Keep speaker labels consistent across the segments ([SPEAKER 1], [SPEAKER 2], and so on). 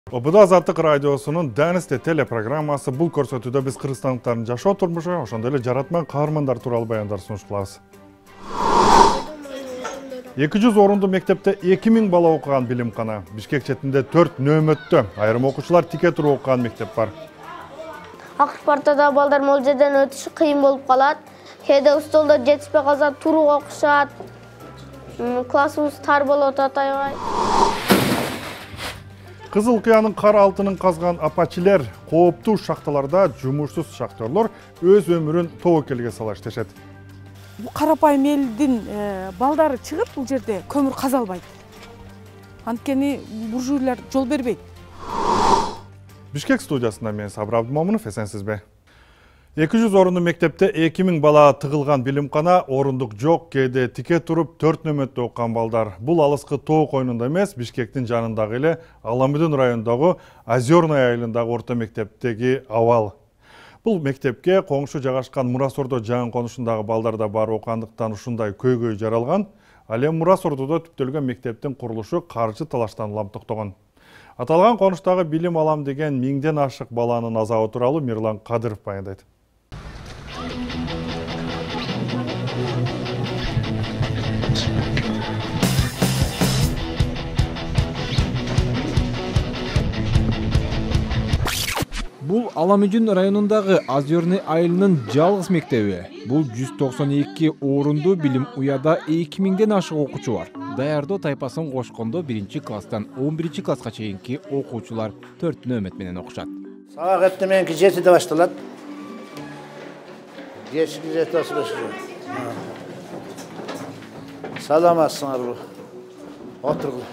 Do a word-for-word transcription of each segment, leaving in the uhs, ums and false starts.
[SPEAKER 1] Обуда Азаттык радиосунун Дэнисте телепрограммасы бул көрсөтүүдө биз кыргызстандыктардын жашоо турмушу, ошондой эле жаратма каармандар тууралуу баяндар сунуш кылабыз. эки жүз орунду мектепте эки миң бала окуган билимкана. Бишкек четинде төрт нөөмөттө айрым окуучулар тике туруп окуган мектеп бар.
[SPEAKER 2] Акыркы партада балдар молжеден өтүшү кыйын болуп калат. Кээде столдо жетишпей калса туруп окушат. Классыбыз тар болуп атат аябай.
[SPEAKER 1] Кызыл Кыянын кар алтынын казган апачилер кооптуу шахталарда жумушсуз шахтерлор өз өмүрүн тобокелге сала иштешет.
[SPEAKER 3] Карапайым элдин балдары чыгып бул жерде көмүр казалбайт. Анткени буржуйлар жол бербейт.
[SPEAKER 1] Бишкек студиясында мен Сабыр Абдымомунов, эсенсизби? эки жүз орунду мектепте эки миң бала тыгылган билимкана, орундук жок, кээде тике туруп төрт нөөмөттө окуган балдар. Бул алыскы тоо койнунда эмес, Бишкектин жанындагы эле Аламүдүн районундагы Озерный айылындагы орто мектептеги абал. Бул мектепке коңшу жагашкан Мурасордо жаңы конушундагы балдар да бар окугандыктан ушундай көйгөй жаралган. Ал эми Мурасордодо түптөлгөн мектептин курулушу каржы талаштан улам токтогон. Аталган конуштагы билим алам деген миңден ашык баланын азабы тууралуу Мирлан Кадыров баяндайт.
[SPEAKER 4] Бул Аламүдүн районундагы Озерный айылынын жалгыз мектеби. Бул жүз токсон эки орунду билим уяда эки миңден ашык окуучу бар. Даярдоо тайпасын кошкондо биринчи класстан он биринчи класска чейинки окуучулар төрт нөөмөт менен окушат.
[SPEAKER 5] Сабак эртең мененки жетиде башталат. Кечки жети башталат. Саламатсыңарбы? Отургула.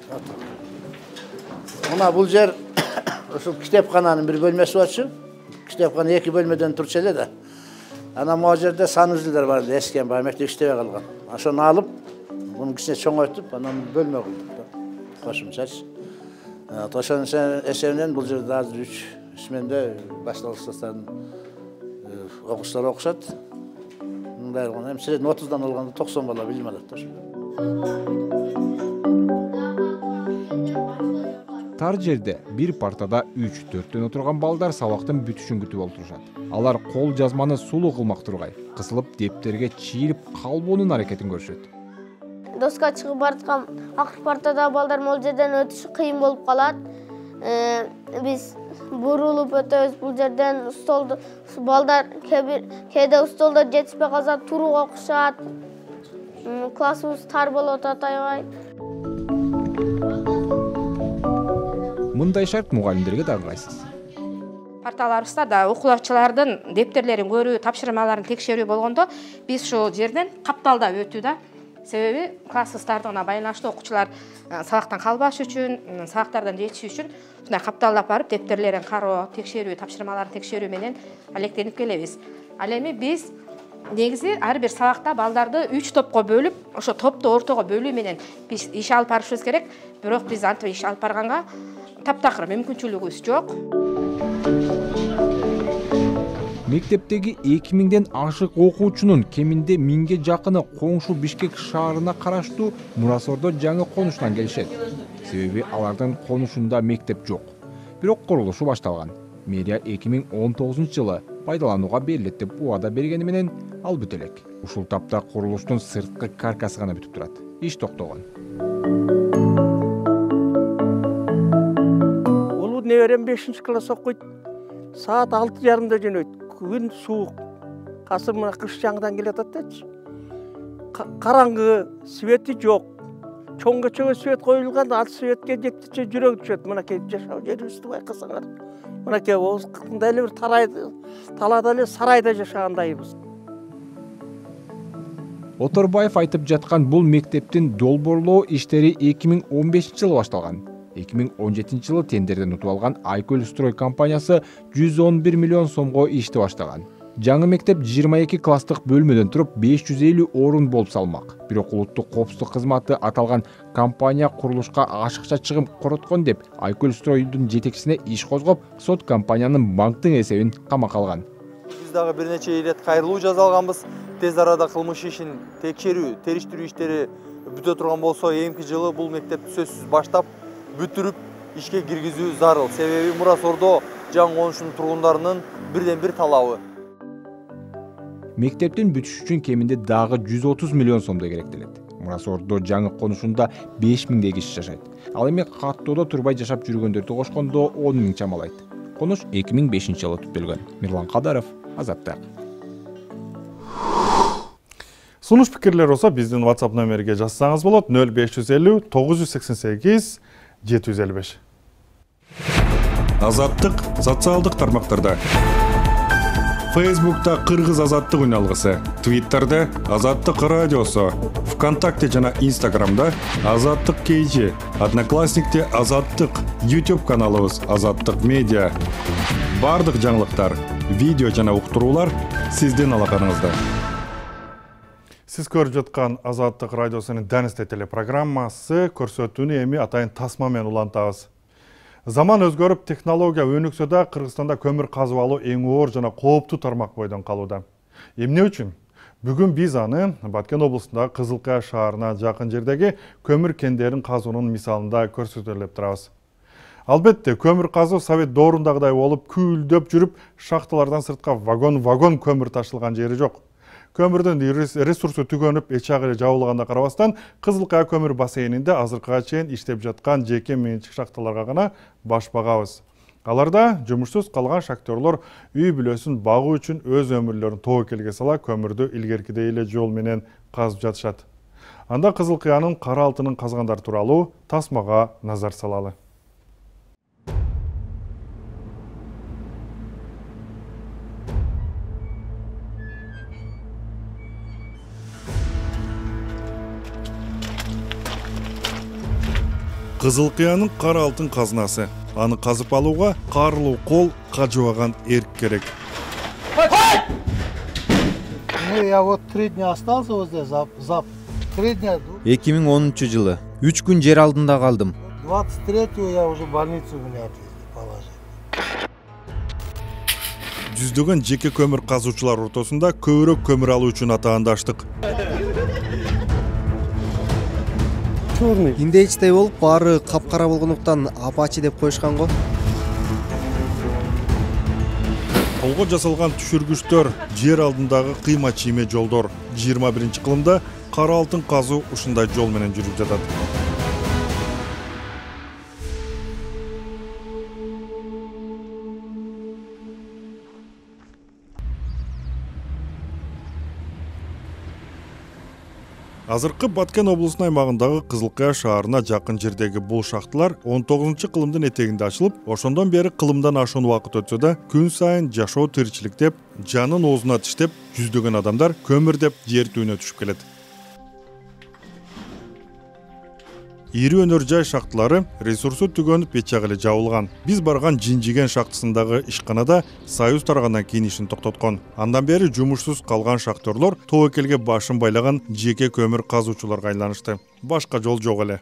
[SPEAKER 5] Мына бул жер ушул китепкананын бир бөлмөсү болчу. Китепкана эки бөлмөдөн турчу эле да. Ана могу жерде санузелдер бар, эскен бар, мектеп иштебей калган. Ошону алып, мунун кичине чоңойтуп, анан бөлмө кылдык. Кошумчачы. Ошонун эсебинен бул жерде азыр үч сменде башталгыч класстардын окуучулар окушат. Мындай болгондо эми средний отуздан алганда токсон бала билим алат ошо.
[SPEAKER 4] Тар жерде бир партада үч төрттөн отурган балдар сабактын бүтүшүн күтүп олтурушат. Алар кол жазманы сулуу кылмак тургай, кысылып дептерге чийирип калбоонун аракетин көрүшөт.
[SPEAKER 2] Доска чыгып бараткан акыркы партада балдар молжеден өтүшү кыйын болуп калат. Биз бурулуп өтөбүз бул жерден. Столдо балдар кээде столдо жетишпей калса туруп окушат. Классыбыз тар болуп атат аябай.
[SPEAKER 4] Мындай шарт мугалимдерге да ыңгайсыз.
[SPEAKER 6] Парталарыбызда да окуучулардын дептерлерин көрүү, тапшырмаларын текшерүү болгондо биз ушул жерден капталдап өтүү да. Себеби классыбыздардын байланыштуу окуучулар сабактан калбаш үчүн, сабактардан жетиши үчүн ушундай капталдап барып дептертерин кароо, текшерүү, тапшырмаларын текшерүү менен алектенип келебиз. Ал эми биз негизи ар бир сабакта балдарды үч топко бөлүп, ошо топту ортого бөлүү менен биз иш алып барышыбыз керек. Бирок биз антип иш алып барганга таптакыр мүмкүнчүлүгүбүз жок.
[SPEAKER 4] Мектептеги эки миңден ашык окуучунун кеминде миңге жакыны коңшу Бишкек шаарына караштуу Мурасордо жаңы конуштан келишет. Себеби алардын конушунда мектеп жок. Бирок курулушу башталган. Мэрия эки миң он тогузунчу жылы пайдаланууга берилет деп убада бергени менен ал бүтө элек. Ушул тапта курулуштун сырткы каркасы гана бүтүп турат. Иш токтогон.
[SPEAKER 7] Улуу неберем бешинчи класс окуйт. Саат алты жарымда жөнөйт. Күн суук. Азыр мына кыш жаңыдан келатат дечи. Караңгы, свети жок. Чоң-чоң свет коюлган, ал светке жектиче жүрөк түшөт. Мынакей жашоо жерибизди байкасаңар. Мынакей кандай эле бир тарайды, талаада эле сарайда жашагандайбыз.
[SPEAKER 4] Оторбаев айтып жаткан бул мектептин долбоорлоо иштери эки миң он бешинчи жылы башталган. эки миң он жетинчи жылы тендерден утуп алган Айкөл строй компаниясы жүз он бир миллион сомго ишти баштаган. Жаңы мектеп жыйырма эки класстык бөлмөдөн туруп беш жүз элүү орун болуп салмак. Бирок улуттук коопсуздук кызматы аталган компания курулушка ашыкча чыгым короткон деп Айкөл стройдун жетекчисине иш козгоп, сот компаниянын банктын эсебин камакка алган.
[SPEAKER 8] Биз дагы бир нече ирет кайрылуу жаза алганбыз. Тез арада кылмыш ишин текшерүү, териштирүү иштери бүтө турган болсо, эмки жылы бул мектепти сөзсүз баштап бүтүрүп ишке киргизүү зарыл. Себеби Мурас Ордо жаңы конушунун тургундарынын бирден бир талабы.
[SPEAKER 4] Мектептин бүтүш үчүн кеминде дагы жүз отуз миллион сомдой керектелет. Мурас Ордо жаңы конушунда беш миңдей киши жашайт. Ал эми каттоодо турбай жашап жүргөндөрдү кошкондо он миң чамалайт. Конуш эки миң бешинчи жылы түптөлгөн. Мирлан Кадаров, Азаттык.
[SPEAKER 1] Сунуш пикирлер болсо биздин WhatsApp номерге жазсаңыз болот. нөл беш жүз элүү тогуз жүз сексен сегиз жети жүз элүү беш. Азаттык социалдык тармактарда. Фейсбукта Кыргыз Азаттык үналгысы, Твиттерде Азаттык радиосу, ВКонтакте жана Инстаграмда Азаттык кей джи, Одноклассникте Азаттык, YouTube каналыбыз Азаттык медиа. Бардык жаңылыктар, видео жана уктуруулар сиздин алаканыңызда. Сиз көрүп жаткан Азаттык радиосунун Дэнисте телепрограммасы көрсөтүүнү эми атайын тасма менен улантабыз. Заман өзгөрүп, технология өнүксө да Кыргызстанда көмүр казып алуу эң оор жана кооптуу тармак бойдон калууда. Эмне үчүн? Бүгүн биз аны Баткен облусундагы Кызылкая шаарына жакын жердеги көмүр кендерин казуунун мисалында көрсөтөлүп турабыз. Албетте, көмүр казуу Совет доорундагыдай болуп, күүлдөп жүрүп, шахталардан сыртка вагон-вагон көмүр ташылган жери жок. Көмүрдүн ресурсу түгөнүп, эчак эле жабылганда карабастан, Кызылкая көмүр бассейнинде азыркыга чейин иштеп жаткан жеке менчик шахталарга гана баш багабыз. Аларда жумушсуз калган шахтерлор үй бүлөсүн багуу үчүн өз өмүрлөрүн тобокелге сала көмүрдү илгеркидей эле жол менен казып жатышат. Анда Кызылкаянын кара алтынын казгандар тууралуу тасмага назар салалы. Кызылкаянын кара алтын казынасы. Аны казып алууга карлуу кол, кажыбаган эрк керек.
[SPEAKER 9] Ну, я вот три дня остался вот здесь, за, за три дня.
[SPEAKER 10] эки миң онунчу жылы үч күн жер алдында калдым.
[SPEAKER 9] двадцать третьего я уже в больницу меня отвезли, положили.
[SPEAKER 1] Жүздөгөн жеке көмүр казуучулар ортосунда көбүрөөк көмүр алуу үчүн атаандаштык.
[SPEAKER 10] Индейчтей болуп, баары капкара болгондуктан апачы деп коюшкан го.
[SPEAKER 1] Колго жасалган түшүргүчтөр, жер алдындагы кыйма чийме жолдор. жыйырма биринчи кылымда кара алтын казуу ушундай жол менен жүрүп жатат. Азыркы Баткен облусунун аймагындагы Кызылкая шаарына жакын жердеги бул шахталар он тогузунчу кылымдын этегинде ачылып, ошондон бери кылымдан ашуун убакыт өтсө да, күн сайын жашоо тиричилик деп, жанын оозуна тиштеп, жүздөгөн адамдар көмүр деп жер түбүнө түшүп келет. Ири өнөр жай шахталары ресурсу түгөнүп эчак эле жабылган. Биз барган Жинжиген шахтасындагы ишканада Союз таргандан кийин ишин токтоткон. Андан бери жумушсуз калган шахтерлор тобокелге башын байлаган жеке көмүр казуучуларга айланышты. Башка жол жок эле.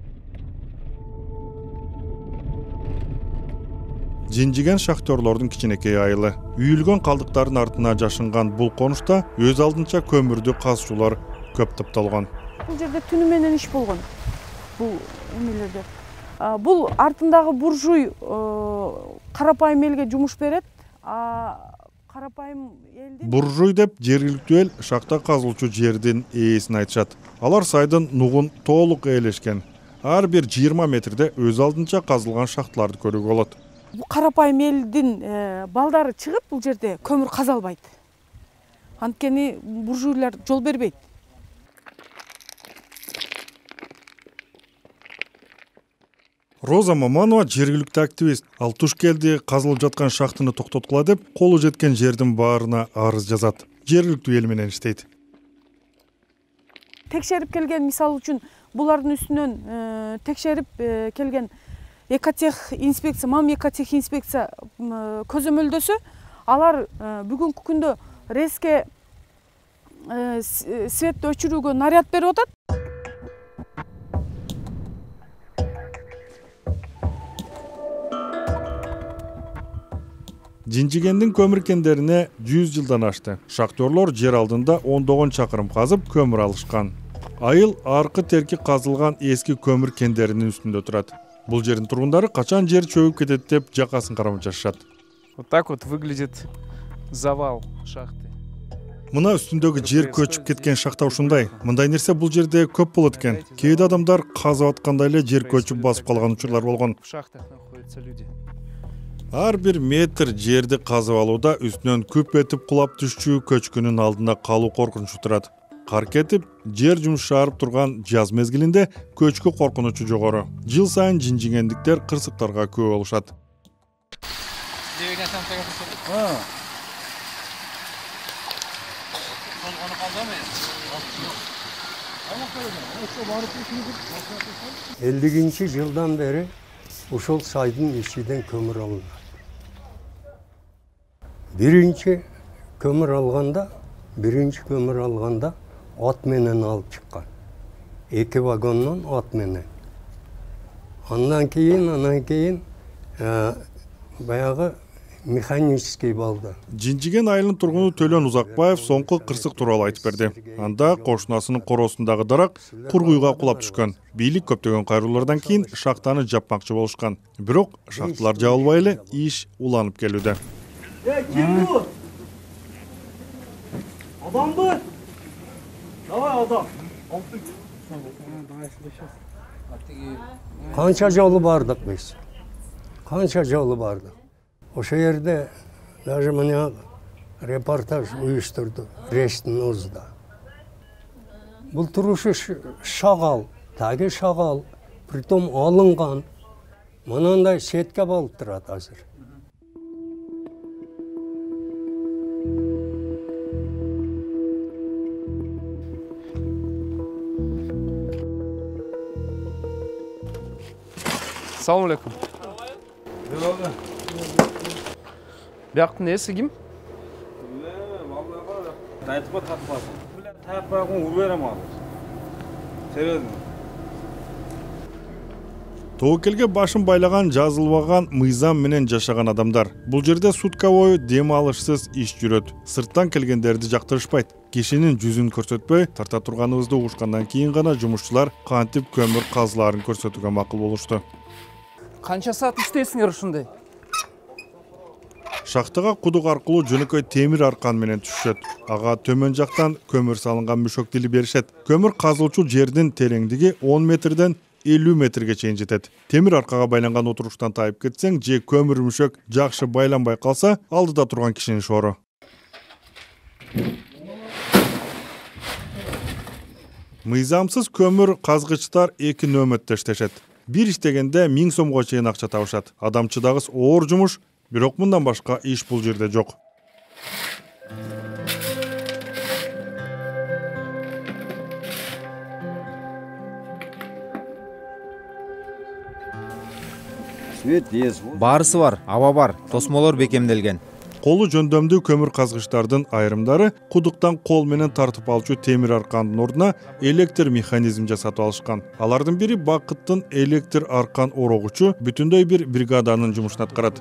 [SPEAKER 1] Жинжиген шахтерлордун кичинекей айылы. Үйүлгөн калдыктардын артына жашынган бул конушта өз алдынча көмүрдү казуучулар көп тапталган.
[SPEAKER 3] Бул жерде түнү менен иш болгон. Бул эмелерде. Бул артындагы буржуй карапайым элге жумуш берет. Карапайым элдин
[SPEAKER 1] буржуй деп жергиликтүү эл шахта казылуучу жердин ээсин айтышат. Алар сайдын нугун толук ээлешкен. Ар бир жыйырма метрде өз алдынча казылган шахталарды көрүүгө болот.
[SPEAKER 3] Бул карапайым элдин балдары чыгып бул жерде көмүр каза албайт. Анткени буржуйлар жол бербейт.
[SPEAKER 1] Роза Маманова жергиликтүү активист. Ал туш келди, казылып жаткан шахтаны токтоткула деп, колу жеткен жердин баарына арыз жазат. Жергиликтүү эл менен иштейт.
[SPEAKER 3] Текшерип келген, мисалы үчүн, булардын үстүнөн текшерип келген Экотех инспекция, мам Экотех инспекция көзөмөлдөсө, алар бүгүнкү күндө резке светти өчүрүүгө наряд берип атат.
[SPEAKER 1] Жинжигендин көмүр кендерине жүз жылдан ашты. Шахтерлор жер алдында ондогон чакырым казып көмүр алышкан. Айыл аркы терки казылган эски көмүр кендеринин үстүндө турат. Бул жердин тургундары качан жер чөгүп кетет деп жакасын карап жашашат.
[SPEAKER 11] Вот так вот выглядит завал шахты.
[SPEAKER 1] Мына үстүндөгү жер көчүп кеткен шахта ушундай. Мындай нерсе бул жерде көп болот экен. Кээде адамдар казып атканда эле жер көчүп басып калган учурлар болгон.
[SPEAKER 11] В шахтах находятся люди.
[SPEAKER 1] Ар бир метр жерди казып алууда үстүнөн күп этип кулап түшчү көчкүнүн алдында калуу коркунучу турат. Кар кетип, жер жумшарып турган жаз мезгилинде көчкү коркунучу жогору. Жыл сайын жинжигендиктер кырсыктарга көп болушат.
[SPEAKER 12] элүүнчү жылдан бери ушул сайдын ичинен көмүр алынат. Биринчи көмүр алганда, биринчи көмүр алганда ат менен алып чыккан. Эки вагондон ат менен. Андан кийин, андан кийин баягы механический балды.
[SPEAKER 1] Жинжиген айылынын тургуну Төлөн Узакбаев соңку кырсык тууралуу айтып берди. Анда кошунасынын короосундагы дарак кургуйга кулап түшкөн. Бийлик көптөгөн кайрылуулардан кийин шахтаны жапмакчы болушкан. Бирок шахталар жабылбай эле иш уланып келүүдө.
[SPEAKER 13] Kim bu? Adam bu. Давай adam.
[SPEAKER 12] Kança жолу бардык биз. Kança жолу бардык. Ошо жерде даже мына репортаж уюштурду Рестин Узда. Бул турушу шагал, таги шагал, притом алынган. Мынандай сетке болуп турат азыр.
[SPEAKER 11] Assalamu alaikum. Бияктын эси ким?
[SPEAKER 13] Тайтып татпасын. Таяп байгын ур берем ал. Себебин.
[SPEAKER 1] Тоокелге башын байлаган жазылбаган мыйзам менен жашаган адамдар. Бул жерде сутка бою дем алышсыз иш жүрөт. Сырттан келгендерди жактырышпайт. Кишинин жүзүн көрсөтпөй, тарта турганыбызды угушкандан кийин гана жумушчулар кантип көмүр казыларын көрсөтүүгө макул болушту.
[SPEAKER 11] Канча саат иштейсиңер ушундай?
[SPEAKER 1] Шахтага кудук аркылуу жөнөкөй темир аркан менен түшөт. Ага төмөн жактан көмүр салынган мүшөк тили беришет. Көмүр казылчу жердин тереңдиги он метрден элүү метрге чейин жетет. Темир аркага байланган отуруштан тайып кетсең, же көмүр мүшөк жакшы байланбай калса, алдыда турган кишинин шору. Мыйзамсыз көмүр казгычтар эки нөмөттө иштешет. Бир иштегенде миң сомго чейин акча табышат. Адамчыдагыс оор жумуш, бирок мындан башка иш бул жерде жок.
[SPEAKER 14] Баарысы бар, аба бар, тосмолор бекемделген.
[SPEAKER 1] Колу жөндөмдүү көмүр казгычтардын айрымдары кудуктан кол менен тартып алчу темир аркандын ордуна электр механизм жасатып алышкан. Алардын бири Бакыттын электр аркан орогучу бүтүндөй бир бригаданын жумушун аткарат.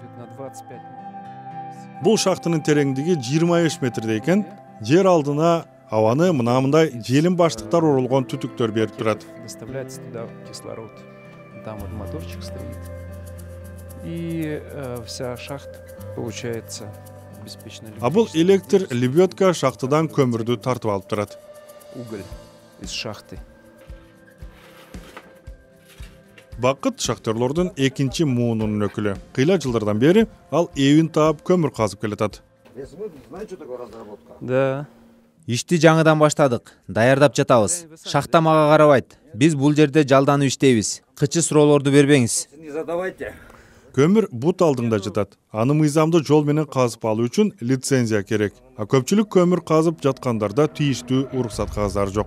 [SPEAKER 1] Бул шахтынын тереңдиги жыйырма беш метрде экен, жер алдына абаны мына мындай желим баштыктар оролгон түтүктөр берип турат.
[SPEAKER 11] Доставляется туда кислород. Там вот моторчик стоит. И э, вся шахта получается беспечно.
[SPEAKER 1] А бул электр лебедка шахтадан көмүрдү тартып алып турат.
[SPEAKER 11] Уголь из шахты.
[SPEAKER 1] Бакыт шахтерлордун экинчи муунунун өкүлү. Кыйла жылдардан бери ал эбин таап көмүр казып келатат.
[SPEAKER 11] Да.
[SPEAKER 14] Ишти жаңыдан баштадык. Даярдап жатабыз. Шахта мага карабайт. Биз бул жерде жалданып иштейбиз. Кычы суроолорду бербеңиз.
[SPEAKER 13] Не задавайте.
[SPEAKER 1] Көмүр бут алдыңда жатат. Аны мыйзамдуу жол менен казып алуу үчүн лицензия керек. А көпчүлүк көмүр казып жаткандарда тийиштүү уруксат кагаздары жок.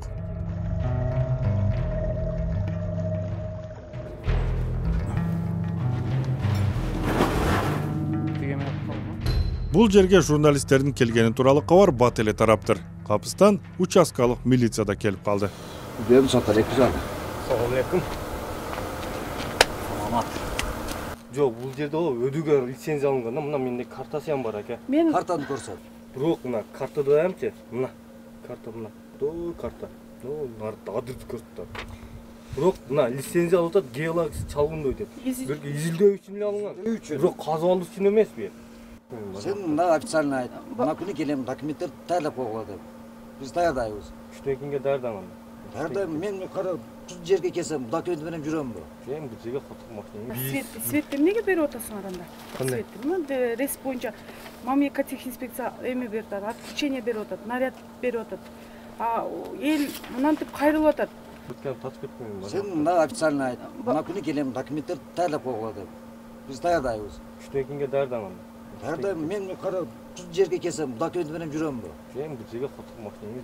[SPEAKER 1] Бул жерге журналисттердин келгени тууралуу кабар бат эле тараптыр. Капыстан участкалык милиция да келип калды.
[SPEAKER 5] Берди сатар эпизод.
[SPEAKER 13] Салам алейкум. Саламат. Жок, бул жерде өдүгө лицензия алынган, мына менде картасы ham бар ака.
[SPEAKER 3] Мен
[SPEAKER 5] картаны көрсөт.
[SPEAKER 13] Бирок мына картада хамчы, мына карта мына. До карта. До нарда адрес көрсөтөт. Бирок мына лицензия алып атат, геология чалгындой деп. Бирки изилдөө үчүн эле алынган. Бирок казып алуу үчүн эмеспи?
[SPEAKER 15] Сен мына официально айт. Мына күнү келем, документтер даярдап койгула деп. Биз даярдайбыз.
[SPEAKER 13] Үчтөн кимге даярдаган?
[SPEAKER 15] Даярдайм, мен кара жерге келсем, документ менен жүрөмбү?
[SPEAKER 13] Мен бул жерге котурмакчымын.
[SPEAKER 3] Свет, светти эмнеге берип атасың анда? Светти, мына рейс боюнча мамлекеттик эме берип атат, отключение берип атат, наряд берип атат. А эл мынантип кайрылып атат.
[SPEAKER 13] Бүткөн татып кетпейм.
[SPEAKER 15] Сен мына официально айт. Мына күнү келем, документтер даярдап койгула деп. Биз даярдайбыз.
[SPEAKER 13] Үчтөн кимге даярдаган?
[SPEAKER 15] Даярдайм, мен кара жерге келсем, документ менен жүрөмбү?
[SPEAKER 13] Мен бул жерге котурмакчымын.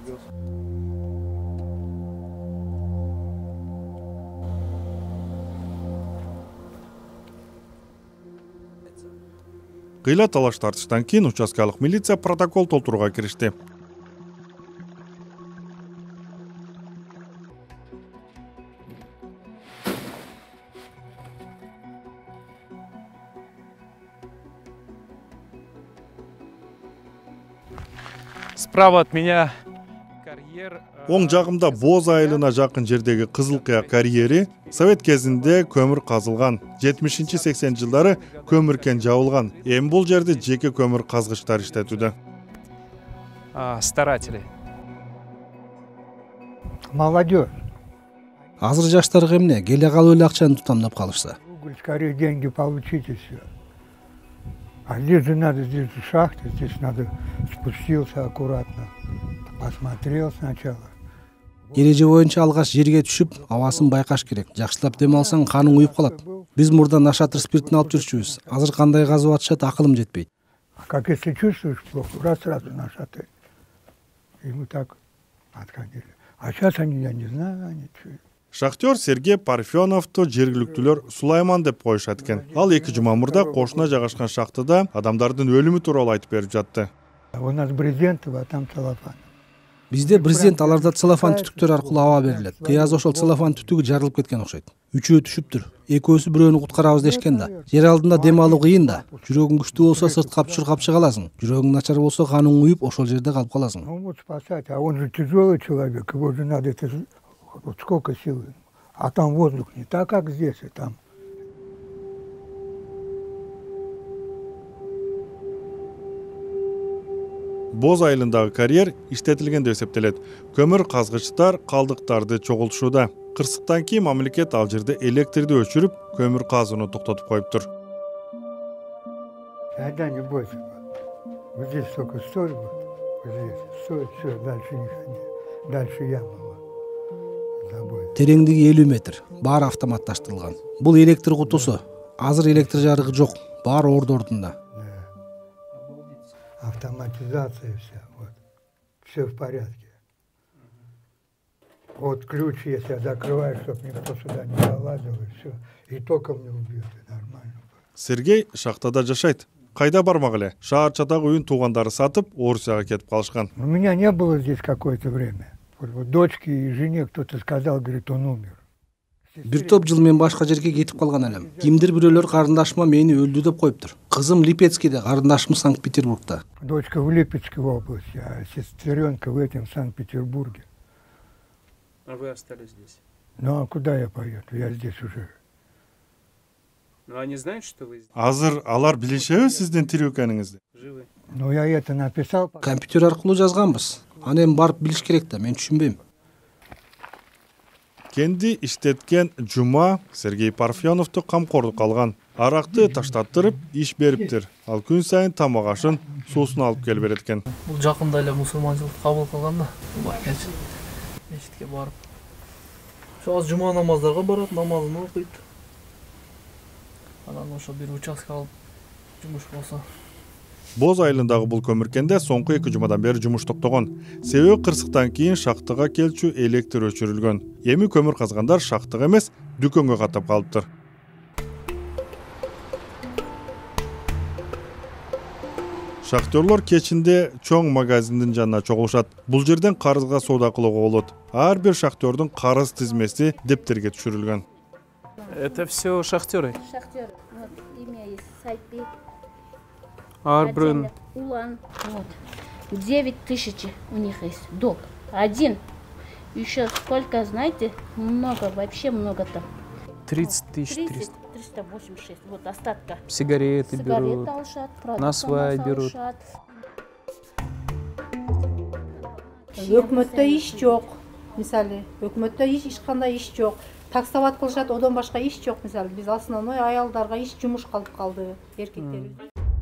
[SPEAKER 1] Кыйла талаш тартыштан кийин участкалык милиция протокол толтурууга киришти.
[SPEAKER 11] Справа от меня карьер.
[SPEAKER 1] Оң жагымда Боз айылына жакын жердеги Кызылкыя карьери Совет кезинде көмүр казылган. жетимишинчи сексенинчи жылдары көмүр кен жабылган. Эми бул жерде жеке көмүр казгычтар иштетүүдө.
[SPEAKER 11] Старатели.
[SPEAKER 16] Молодежь.
[SPEAKER 10] Азыр жаштарга эмне, келе калып эле акчаны тутамдап калышса.
[SPEAKER 16] Скорее деньги получите все. А здесь же надо, здесь же шахта, здесь надо спустился аккуратно, посмотрел сначала.
[SPEAKER 10] Эреже боюнча алгаш жерге түшүп, абасын байкаш керек. Жакшылап дем алсаң, каның уюп калат. Биз мурда нашатыр спиртин алып жүрчүбүз. Азыр кандай казып атышат, акылым жетпейт.
[SPEAKER 16] А как если чувствуешь плохо, раз сразу нашатырь. И мы так отходили. А сейчас они, я не знаю, они чуют.
[SPEAKER 1] Шахтер Сергей Парфеновду жергиликтүүлөр Сулайман деп коюшат экен. Ал эки жума мурда кошуна жайгашкан шахтада адамдардын өлүмү тууралуу айтып берип жатты.
[SPEAKER 16] У нас брезентово, а там целлофан.
[SPEAKER 10] Бизде брезент, аларда целлофан түтүктөр аркылуу аба берилет. Кыяз ошол целлофан түтүгү жарылып кеткен окшойт. Үчөө түшүптүр. Экөөсү бирөөнү куткарабыз дешкен да. Жер алдында дем алуу кыйын да. Жүрөгүң күчтүү болсо сырткап чуркап чыга аласың. Жүрөгүң начар болсо каның уюп ошол жерде калып каласың.
[SPEAKER 16] Ну вот спасать, а он же тяжелый человек, его же надо, это же вот сколько сил. А там воздух не так, как здесь, и там.
[SPEAKER 1] Боз айылындагы карьер иштетилген деп эсептелет. Көмүр казгычтар калдыктарды чогултушууда. Кырсыктан кийин мамлекет ал жерде электрди өчүрүп, көмүр казууну токтотуп коюптур.
[SPEAKER 16] Да, не бойся. Вот здесь только стой, вот. Вот здесь. Стой, все, дальше не ходи. Дальше яма.
[SPEAKER 10] Тереңдиги элүү метр. Баары автоматташтырылган. Бул электр кутусу. Азыр электр жарыгы жок. Баары орду ордунда.
[SPEAKER 16] Автоматизация вся. Вот. Все в порядке. Вот ключ, если закрываешь, чтобы никто сюда не залазил, и все. И током не убьет, и нормально.
[SPEAKER 1] Сергей шахтада жашайт. Кайда бармак эле? Шаарчадагы үйүн туугандары сатып, Орусияга кетип калышкан.
[SPEAKER 16] У меня не было здесь какое-то время. Вот дочке и жене кто-то сказал, говорит, он умер.
[SPEAKER 10] Бир топ жыл мен башка жерге кетип калган элем. Кимдир бирөөлөр карындашыма мени өлдү деп коюптур. Кызым Липецкийде, карындашым Санкт-Петербургда.
[SPEAKER 16] Дочка в Липецкой области, а сестренка в этом Санкт-Петербурге.
[SPEAKER 11] А вы остались здесь?
[SPEAKER 16] Ну а куда я поеду? Я здесь уже.
[SPEAKER 11] Ну они знают, что вы здесь?
[SPEAKER 1] Азыр алар билишеби сиздин тирүү экениңизди?
[SPEAKER 11] Живы.
[SPEAKER 16] Ну я это написал.
[SPEAKER 10] Компьютер аркылуу жазганбыз. Аны эми барып билиш керек да, мен түшүнбөйм.
[SPEAKER 1] Кенди иштеткен Жума Сергей Парфеновду камкордукка алган. Аракты таштаттырып, иш бериптир. Ал күн сайын тамак ашын, суусун алып келип берет экен.
[SPEAKER 17] Бул жакында эле мусулманчылыкты кабыл кылган да. Мечитке барып. Ошо аз жума намаздарга барат, намазын окуйт. Анан ошо бир участка алып жумуш болсо.
[SPEAKER 1] Боз айылындагы бул көмүркенде соңку эки жумадан бери жумуш токтогон. Себеби кырсыктан кийин шахтага келчү электр өчүрүлгөн. Эми көмүр казгандар шахтага эмес, дүкөнгө каттап калыптыр. Шахтерлор кечинде чоң магазиндин жанына чогулушат. Бул жерден карызга соода кылууга болот. Ар бир шахтердун карыз тизмеси дептерге түшүрүлгөн.
[SPEAKER 11] Это все шахтеры.
[SPEAKER 18] Шахтеры. Вот имя есть, Сайпи.
[SPEAKER 11] Арбрын.
[SPEAKER 18] Улан. Вот. девять тысяч у них есть долг. Один Еще сколько, знаете? Много, вообще много там.
[SPEAKER 11] тридцать тысяч
[SPEAKER 18] тридцать,
[SPEAKER 11] триста.
[SPEAKER 18] триста восемьдесят шесть, вот остатка.
[SPEAKER 11] Сигареты берут,
[SPEAKER 18] Сигареты алышат,
[SPEAKER 11] на свай берут.
[SPEAKER 19] Өкмөттө иш жок. Мисалы, өкмөттө иш ешкандай иш жок. Таксоват кылышат, одан башка иш жок. Мисалы, биз основной аялдарга иш жумуш калып калды, эркектерибиз.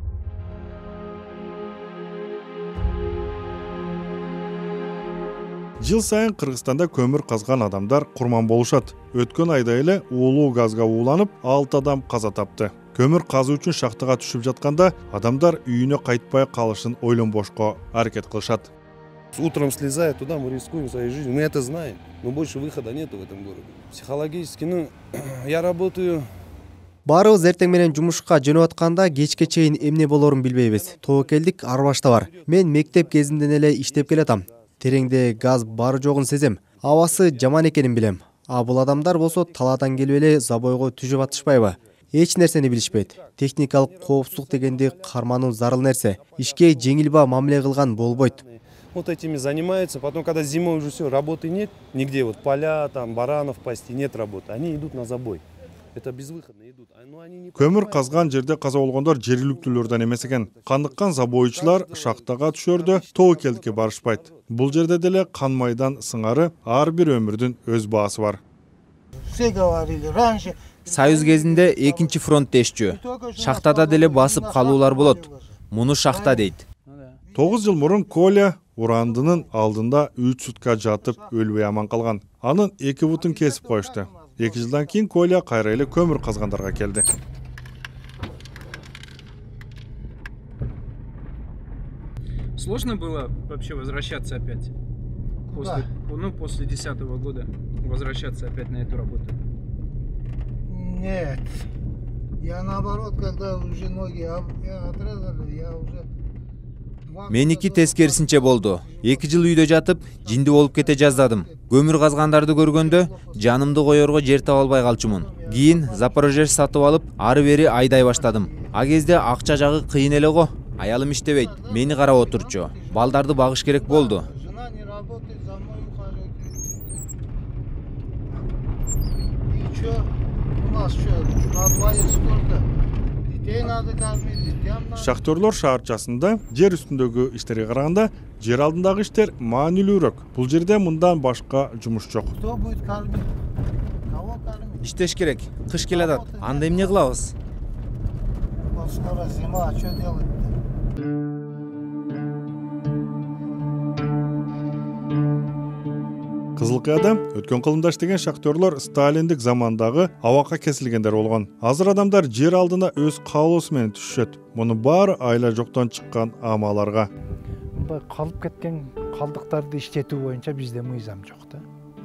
[SPEAKER 1] Жыл сайын Кыргызстанда көмүр казган адамдар курман болушат. Өткөн айда эле уулуу газга ууланып, алты адам каза тапты. Көмүр казуу үчүн шахтага түшүп жатканда адамдар үйүнө кайтпай калышын ойлонбошко аракет кылышат.
[SPEAKER 20] Утром слезая туда, мы рискуем своей жизнью. Мы это знаем, но больше выхода нету в этом городе. Психологически, ну, я работаю.
[SPEAKER 21] Барыбыз эртең менен жумушка жөнөп атканда кечке чейин эмне болорун билбейбиз. Тобокелдик ар башта бар. Мен мектеп кезинден эле иштеп келатам. Тереңде газ бары жогун сезем. Абасы жаман экенин билем. А бул адамдар болсо талаадан келип эле забойго түшүп атышпайбы? Эч нерсени билишпейт. Техникалык коопсуздук дегенди кармануу зарыл нерсе. Ишке жеңилба мамиле кылган болбойт.
[SPEAKER 20] Вот этими занимаются, потом, когда зимой уже все, работы нет, нигде, вот поля, там, баранов пасти, нет работы, они идут на забой. Это безвыходно идут.
[SPEAKER 1] Көмүр казган жерде каза болгондор жергиликтүүлөрдөн эмес экен. Кандыккан забойчулар шахтага түшөрдө тобокелдикке барышпайт. Бул жерде деле кан майдан сыңары ар бир өмүрдүн өз баасы бар.
[SPEAKER 9] Все говорили раньше.
[SPEAKER 14] Союз кезинде экинчи фронт дешчү. Шахтада деле басып калуулар болот. Муну шахта дейт.
[SPEAKER 1] тогуз жыл мурун Коля урандынын алдында үч сутка жатып өлбөй аман калган. Анын эки бутун кесип коюшту. эки жылдан кийин Коля кайра эле көмүр казгандарга келди.
[SPEAKER 11] Сложно было вообще возвращаться опять? После,
[SPEAKER 9] Да.
[SPEAKER 11] Ну, после десятого года возвращаться опять на эту работу?
[SPEAKER 9] Нет. Я наоборот, когда уже ноги об- я отрезали, я уже...
[SPEAKER 14] Меники тескерисинче болду. эки жыл үйдө жатып, жинди болуп кете жаздадым. Көмүр казгандарды көргөндө жанымды коерго жер таба албай калчумун. Кийин Запорожец сатып алып, ары бери айдай баштадым. А кезде акча жагы кыйын эле го. Аялым иштебейт, мени карап отурчу. Балдарды багыш керек болду.
[SPEAKER 9] Жена не работает, за мной ухаживает. И что? У нас что? На двоих сколько? Детей надо кормить, детям надо...
[SPEAKER 1] Шахтерлор шаарчасында жер үстүндөгү иштерге караганда жер алдындагы иштер маанилүүрөөк. Бул жерде мындан башка жумуш жок.
[SPEAKER 9] Кто будет кормить? Кого кормить?
[SPEAKER 14] Иштеш керек, кыш келатат. Анда эмне кылабыз?
[SPEAKER 9] Вот скоро зима, а что делать?
[SPEAKER 1] Кызылкаяда өткөн кылымда иштеген шахтерлор сталиндик замандагы абакка кесилгендер болгон. Азыр адамдар жер алдына өз каалоосу менен түшүшөт. Муну баары айла жоктон чыккан амаларга.
[SPEAKER 22] Мындай калып кеткен калдыктарды иштетүү боюнча бизде мыйзам жок да.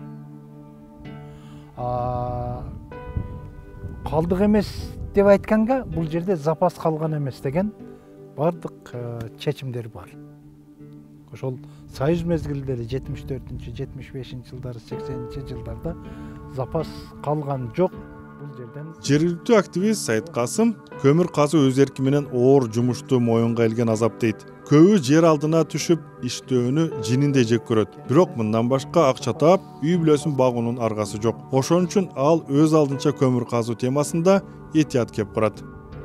[SPEAKER 22] А калдык эмес деп айтканга бул жерде запас калган эмес деген бардык чечимдер бар. Ошол Союз мезгилинде эле жетимиш төртүнчү, жетимиш бешинчи жылдары, сексенинчи жылдарда запас калган жок бул жерден.
[SPEAKER 1] Жергиликтүү активист Сайыт Касым көмүр казуу өз эрки менен оор жумушту моюнга илген азап дейт. Көбү жер алдына түшүп иштөөнү жининдей жек көрөт. Бирок мындан башка акча таап, үй бүлөсүн багуунун аргасы жок. Ошон үчүн ал өз алдынча көмүр казуу темасында этият кеп барат.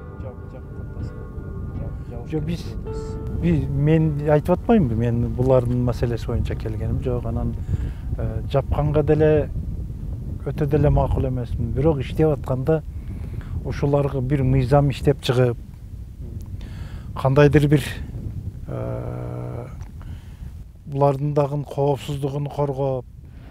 [SPEAKER 22] Жок, биз мен айтып атпаймынбы, мен булардын маселеси боюнча келгеним жок. Анан жапканга деле өтө деле макул эмесмин. Бирок иштеп атканда ошолорго бир мыйзам иштеп чыгып, кандайдыр бир булардын дагы коопсуздугун коргоп.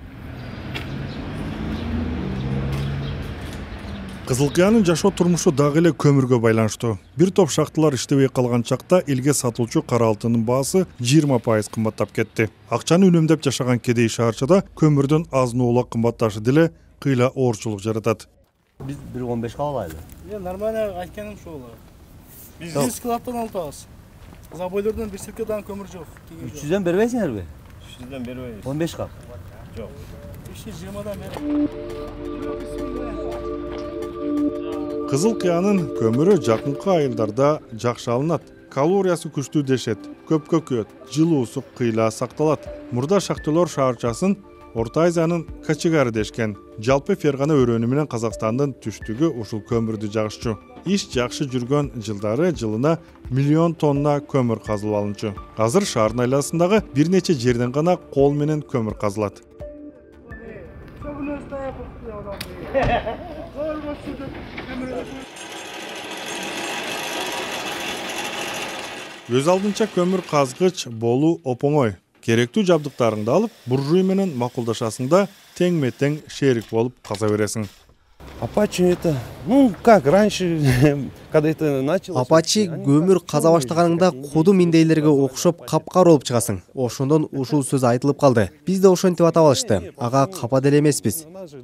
[SPEAKER 1] Кызылкаянын жашоо турмушу дагы эле көмүргө байланыштуу. Бир топ шахталар иштебей калган чакта элге сатылчу кара алтындын баасы жыйырма пайыз кымбаттап кетти. Акчаны үнөмдөп жашаган кедей шаарчада көмүрдүн азын-уулак кымбатташы деле кыйла оорчулук жаратат.
[SPEAKER 23] Биз бир он бешке алайлы.
[SPEAKER 24] Е, нормально айтканым ошол. Биз бир складтан алабыз. Забойлордон бир силкадан көмүр жок.
[SPEAKER 23] үч жүздөн бербейсиңерби?
[SPEAKER 24] үч жүздөн бербейбиз.
[SPEAKER 23] он беш кап.
[SPEAKER 24] Жок. Иши жыйырмадан берем.
[SPEAKER 1] Кызылкаянын көмүрү жакынкы айылдарда жакшы алынат. Калориясы күчтүү дешет, көпкө күйөт, жылуусу кыйла сакталат. Мурда шахталар шаарчасын Орто Азиянын качыгары дешкен. Жалпы Фергана өрөөнү менен Казакстандын түштүгү ушул көмүрдү жагышчу. Иш жакшы жүргөн жылдары жылына миллион тонна көмүр казылып алынчу. Азыр шаардын айланасындагы бир нече жерден гана кол менен көмүр казылат. Өз алдынча көмүр казгыч болуу оңой. Керектүү жабдыктарыңды алып, буржуй менен макулдашасың да теңме тең шерик болуп каза бересиң.
[SPEAKER 20] Апачи это, ну как раньше, когда это началось.
[SPEAKER 21] Апачи көмүр каза баштаганыңда куду миндейлерге окшоп капкар болуп чыгасың. Ошондон ушул сөз айтылып калды. Биз да ошентип атап алышты. Ага капа деле эмеспиз.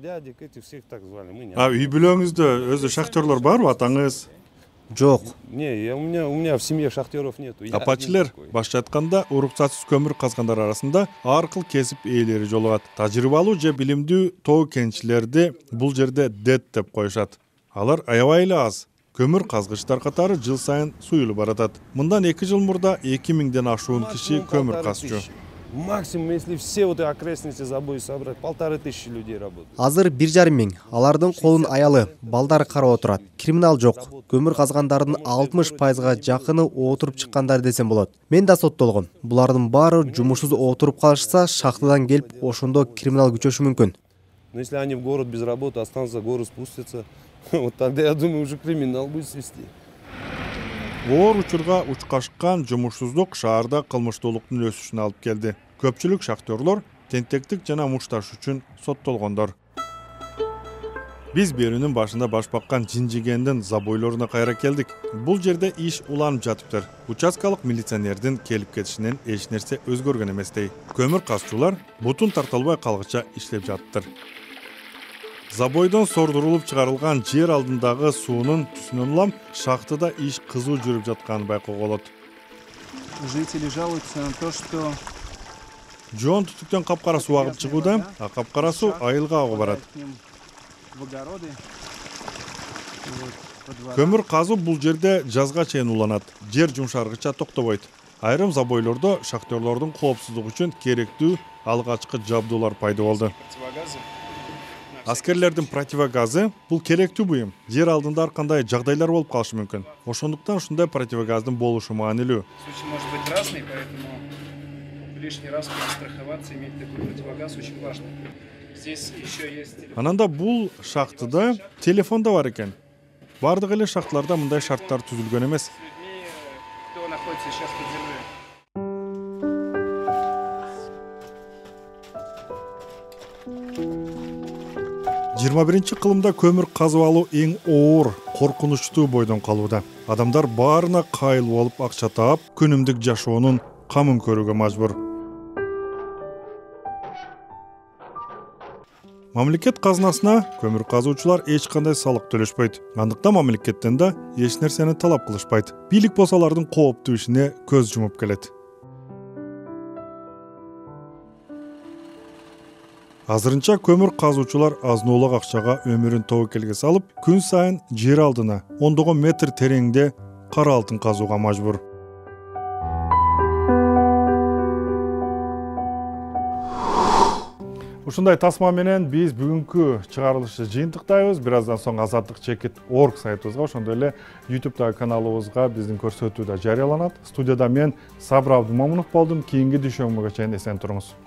[SPEAKER 1] А үй бүлөңүздө өзү шахтерлор барбы, атаңыз?
[SPEAKER 21] Жок.
[SPEAKER 20] Не, у меня у меня в семье шахтеров нету.
[SPEAKER 1] Апачилер башча айтканда уруксатсыз көмүр казгандар арасында ар кыл кесип ээлери жолугат. Тажрыйбалуу же билимдүү тоо кенчилерди бул жерде дет деп коюшат. Алар аябай эле аз. Көмүр казгычтар катары жыл сайын суюлуп баратат. Мындан эки жыл мурда эки миңден ашуун киши көмүр казчу.
[SPEAKER 20] Максимум, если все вот окрестности забой собрать, полторы тысячи людей работают.
[SPEAKER 21] Азыр бир жарым миң. Алардын колун аялы, балдар карап отурат. Криминал жок. Көмүр казгандардын алтымыш пайызга жакыны отуруп чыккандар десем болот. Мен да соттолгон. Булардын баары жумушсуз отуруп калышса, шахтадан келип ошондо криминал күчөшү мүмкүн.
[SPEAKER 20] Но если они в город без работы останутся, горы спустятся, вот тогда, я думаю, уже криминал будет свести.
[SPEAKER 1] Оор учурга учкашкан жумушсуздук шаарда кылмыштуулуктун өсүшүнө алып келди. Көпчүлүк шахтерлор тентектик жана мушташ үчүн соттолгондор. Биз берүүнүн башында баш баккан Жинжигендин забойлоруна кайра келдик. Бул жерде иш уланып жатыптыр. Участкалык милиционердин келип кетишинен эч нерсе өзгөргөн эместей. Көмүр казчулар бутун тарталбай калгыча иштеп жатыптыр. Забойдон сордурулуп чыгарылган жер алдындагы суунун түсүнөн улам шахтада иш кызуу жүрүп жатканын байкоого болот.
[SPEAKER 2] Жители жалуются на то, что
[SPEAKER 1] жоон түтүктөн капкара суу агып чыгууда, а капкара суу айылга агып барат. Көмүр казуу бул жерде жазга чейин уланат. Жер жумшаргыча токтобойт. Айрым забойлордо шахтерлордун коопсуздугу үчүн керектүү алгачкы жабдуулар пайда болду. Аскерлердин противогазы бул керектүү буюм. Жер алдында ар кандай жагдайлар болуп калышы мүмкүн. Ошондуктан ушундай противогаздын болушу маанилүү.
[SPEAKER 11] Случай может быть разный, поэтому лишний раз перестраховаться, иметь такой противогаз очень важно. Здесь еще есть телефон.
[SPEAKER 1] Ананда бул шахтада телефон да бар экен. Бардык эле шахталарда мындай шарттар түзүлгөн эмес.
[SPEAKER 11] Кто находится сейчас под землей?
[SPEAKER 1] жыйырма биринчи кылымда көмүр казып алуу эң оор, коркунучтуу бойдон калууда. Адамдар баарына кайыл болуп акча таап, күнүмдүк жашоонун камын көрүүгө мажбур. Мамлекет казынасына көмүр казуучулар эч кандай салык төлөшпөйт. Андыктан мамлекеттен да эч нерсени талап кылышпайт. Бийлик болсо алардын кооптуу ишине көз жумуп келет. Азырынча көмүр казуучулар азноолук акчага өмүрүн тобокелге салып, күн сайын жер алдына ондогон метр тереңде кара алтын казууга мажбур. Ушундай тасма менен биз бүгүнкү чыгарылышты жыйынтыктайбыз. Бир аздан соң Азаттык чекит орг сайтыбызга, ошондой эле ютубтагы каналыбызга биздин көрсөтүү да жарыяланат. Студияда мен Сабыр Абдымомунов болдум. Кийинки дүйшөмбүгө чейин эсен туруңуз.